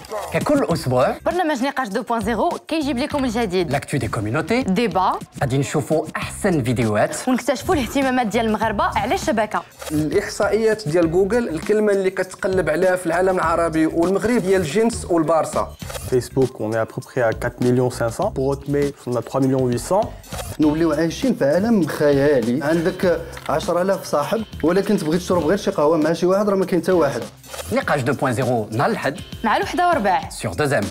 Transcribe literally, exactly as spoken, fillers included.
ككل اسبوع برنامج نقاش اثنين فاصلة صفر كيجيب لكم الجديد، لاكتو دي كوميونيتي، ديبا، غادي نشوفوا احسن فيديوهات ونكتشفوا الاهتمامات ديال المغاربه على الشبكه. الاحصائيات ديال جوجل، الكلمه اللي كتقلب عليها في العالم العربي والمغرب هي الجنس والبارسا. فيسبوك on est à peu près à quatre millions cinq cents. Pour Hotmail on a trois millions huit cents. نوليو عايشين في عالم خيالي، عندك عشرة آلاف صاحب ولكن تبغي تشرب غير شي قهوه مع شي واحد راه ما كاين حتى واحد. نقاش اثنين فاصلة صفر نهار الأحد مع الوحده ورباع سور دوزام.